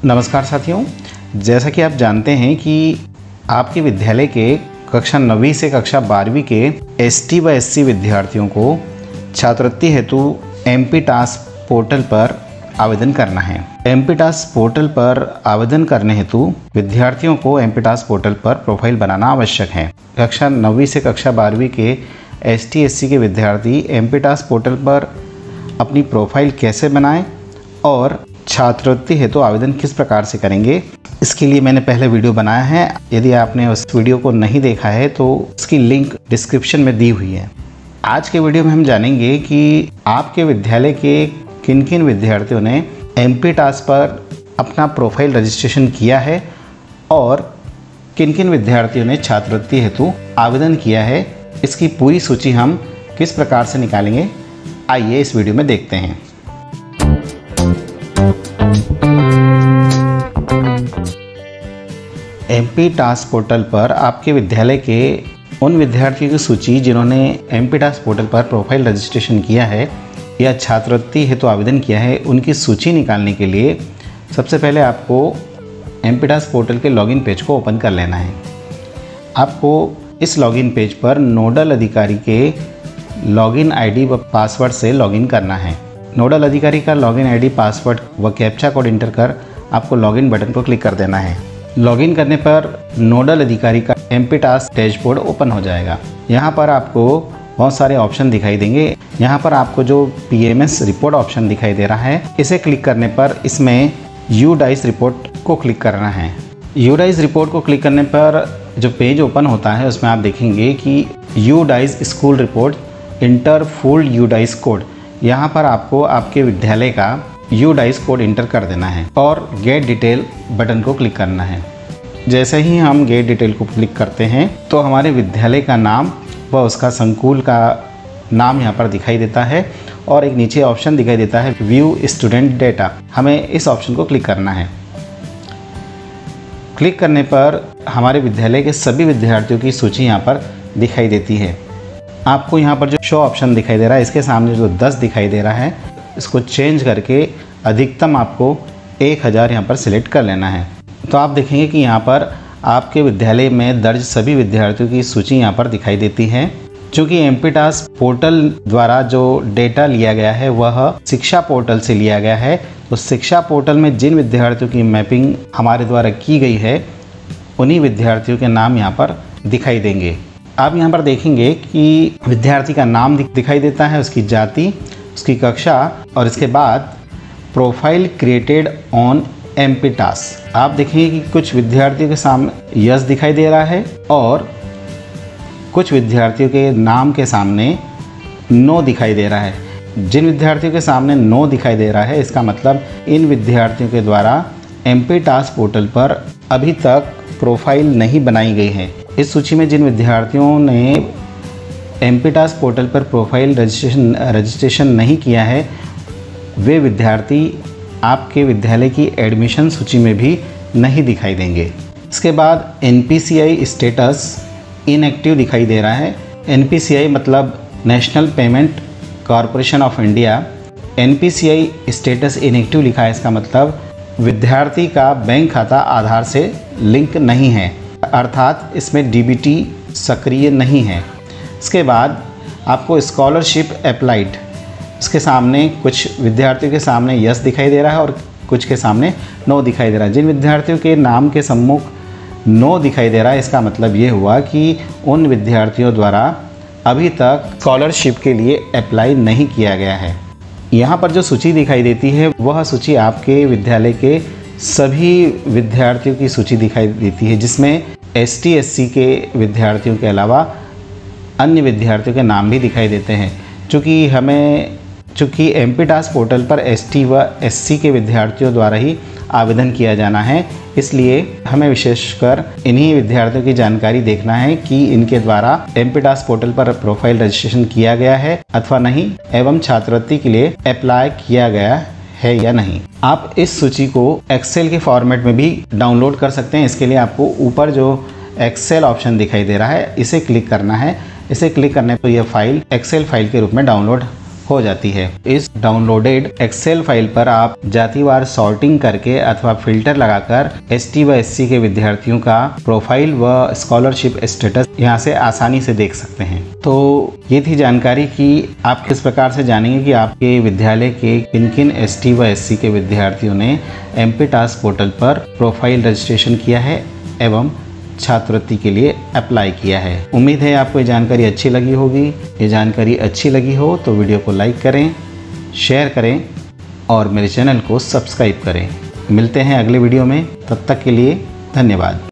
नमस्कार साथियों, जैसा कि आप जानते हैं कि आपके विद्यालय के कक्षा 9वीं से कक्षा 12वीं के एसटी व एससी विद्यार्थियों को छात्रवृत्ति हेतु एमपी टास्क पोर्टल पर आवेदन करना है। एमपी टास्क पोर्टल पर आवेदन करने हेतु विद्यार्थियों को एमपी टास्क पोर्टल पर प्रोफाइल बनाना आवश्यक है। कक्षा 9वीं से कक्षा 12वीं के एसटी एससी के विद्यार्थी एमपी टास्क पोर्टल पर अपनी प्रोफाइल कैसे बनाएं और छात्रवृत्ति हेतु आवेदन किस प्रकार से करेंगे, इसके लिए मैंने पहले वीडियो बनाया है। यदि आपने उस वीडियो को नहीं देखा है तो उसकी लिंक डिस्क्रिप्शन में दी हुई है। आज के वीडियो में हम जानेंगे कि आपके विद्यालय के किन किन विद्यार्थियों ने एमपी टास्क पर अपना प्रोफाइल रजिस्ट्रेशन किया है और किन किन विद्यार्थियों ने छात्रवृत्ति हेतु आवेदन किया है। इसकी पूरी सूची हम किस प्रकार से निकालेंगे, आइए इस वीडियो में देखते हैं। एमपी टास्क पोर्टल पर आपके विद्यालय के उन विद्यार्थियों की सूची जिन्होंने एमपी टास्क पोर्टल पर प्रोफाइल रजिस्ट्रेशन किया है या छात्रवृत्ति हेतु आवेदन किया है, उनकी सूची निकालने के लिए सबसे पहले आपको एमपी टास्क पोर्टल के लॉगिन पेज को ओपन कर लेना है। आपको इस लॉगिन पेज पर नोडल अधिकारी के लॉगिन आईडी व पासवर्ड से लॉगिन करना है। नोडल अधिकारी का लॉगिन आईडी, पासवर्ड व कैप्चा कोड इंटर कर आपको लॉगिन बटन पर क्लिक कर देना है। लॉगिन करने पर नोडल अधिकारी का एमपी टास्क डैशबोर्ड ओपन हो जाएगा। यहाँ पर आपको बहुत सारे ऑप्शन दिखाई देंगे। यहाँ पर आपको जो पीएमएस रिपोर्ट ऑप्शन दिखाई दे रहा है, इसे क्लिक करने पर इसमें यूडाइस रिपोर्ट को क्लिक करना है। यूडाइस रिपोर्ट को क्लिक करने पर जो पेज ओपन होता है उसमें आप देखेंगे कि UDISE school report enter full UDISE code. यहाँ पर आपको आपके विद्यालय का यूडाइस कोड इंटर कर देना है और गेट डिटेल बटन को क्लिक करना है। जैसे ही हम गेट डिटेल को क्लिक करते हैं तो हमारे विद्यालय का नाम व उसका संकुल का नाम यहाँ पर दिखाई देता है और एक नीचे ऑप्शन दिखाई देता है व्यू स्टूडेंट डेटा। हमें इस ऑप्शन को क्लिक करना है। क्लिक करने पर हमारे विद्यालय के सभी विद्यार्थियों की सूची यहाँ पर दिखाई देती है। आपको यहाँ पर जो शो ऑप्शन दिखाई दे रहा है, इसके सामने जो 10 दिखाई दे रहा है, इसको चेंज करके अधिकतम आपको 1000 यहाँ पर सिलेक्ट कर लेना है। तो आप देखेंगे कि यहाँ पर आपके विद्यालय में दर्ज सभी विद्यार्थियों की सूची यहाँ पर दिखाई देती है। चूँकि एमपी टास्क पोर्टल द्वारा जो डेटा लिया गया है वह शिक्षा पोर्टल से लिया गया है, तो शिक्षा पोर्टल में जिन विद्यार्थियों की मैपिंग हमारे द्वारा की गई है उन्हीं विद्यार्थियों के नाम यहाँ पर दिखाई देंगे। आप यहाँ पर देखेंगे कि विद्यार्थी का नाम दिखाई देता है, उसकी जाति, उसकी कक्षा और इसके बाद profile created on MP task. आप देखेंगे कि कुछ विद्यार्थियों के सामने यस दिखाई दे रहा है और कुछ विद्यार्थियों के नाम के सामने नो दिखाई दे रहा है। जिन विद्यार्थियों के सामने नो दिखाई दे रहा है, इसका मतलब इन विद्यार्थियों के द्वारा एमपी टास्क पोर्टल पर अभी तक प्रोफाइल नहीं बनाई गई है। इस सूची में जिन विद्यार्थियों ने एमपी टास्क पोर्टल पर प्रोफाइल रजिस्ट्रेशन नहीं किया है, वे विद्यार्थी आपके विद्यालय की एडमिशन सूची में भी नहीं दिखाई देंगे। इसके बाद एनपीसीआई स्टेटस इनएक्टिव दिखाई दे रहा है। एनपीसीआई मतलब national payment corporation of India. NPCI status inactive लिखा है, इसका मतलब विद्यार्थी का बैंक खाता आधार से लिंक नहीं है, अर्थात इसमें डीबीटी सक्रिय नहीं है। इसके बाद आपको स्कॉलरशिप अप्लाइड, इसके सामने कुछ विद्यार्थियों के सामने यस दिखाई दे रहा है और कुछ के सामने नो दिखाई दे रहा है। जिन विद्यार्थियों के नाम के सम्मुख नो दिखाई दे रहा है, इसका मतलब ये हुआ कि उन विद्यार्थियों द्वारा अभी तक स्कॉलरशिप के लिए अप्लाई नहीं किया गया है। यहाँ पर जो सूची दिखाई देती है वह सूची आपके विद्यालय के सभी विद्यार्थियों की सूची दिखाई देती है, जिसमें एसटी एससी के विद्यार्थियों के अलावा अन्य विद्यार्थियों के नाम भी दिखाई देते हैं। चूँकि एमपी टास्क पोर्टल पर एसटी व एससी के विद्यार्थियों द्वारा ही आवेदन किया जाना है, इसलिए हमें विशेषकर इन्हीं विद्यार्थियों की जानकारी देखना है कि इनके द्वारा एमपी टास्क पोर्टल पर प्रोफाइल रजिस्ट्रेशन किया गया है अथवा नहीं, एवं छात्रवृत्ति के लिए अप्लाई किया गया है या नहीं। आप इस सूची को एक्सेल के फॉर्मेट में भी डाउनलोड कर सकते हैं। इसके लिए आपको ऊपर जो एक्सेल ऑप्शन दिखाई दे रहा है, इसे क्लिक करना है। इसे क्लिक करने पर यह फाइल एक्सेल फाइल के रूप में डाउनलोड हो जाती है। इस डाउनलोडेड एक्सेल फाइल पर आप जातिवार सॉर्टिंग करके अथवा फिल्टर लगाकर ST व SC के विद्यार्थियों का प्रोफाइल व स्कॉलरशिप स्टेटस यहाँ से आसानी से देख सकते हैं। तो ये थी जानकारी कि आप किस प्रकार से जानेंगे कि आपके विद्यालय के किन किन ST व SC के विद्यार्थियों ने MP टास्क पोर्टल पर प्रोफाइल रजिस्ट्रेशन किया है एवं छात्रवृत्ति के लिए अप्लाई किया है। उम्मीद है आपको ये जानकारी अच्छी लगी होगी। ये जानकारी अच्छी लगी हो तो वीडियो को लाइक करें, शेयर करें और मेरे चैनल को सब्सक्राइब करें। मिलते हैं अगले वीडियो में, तब तक के लिए धन्यवाद।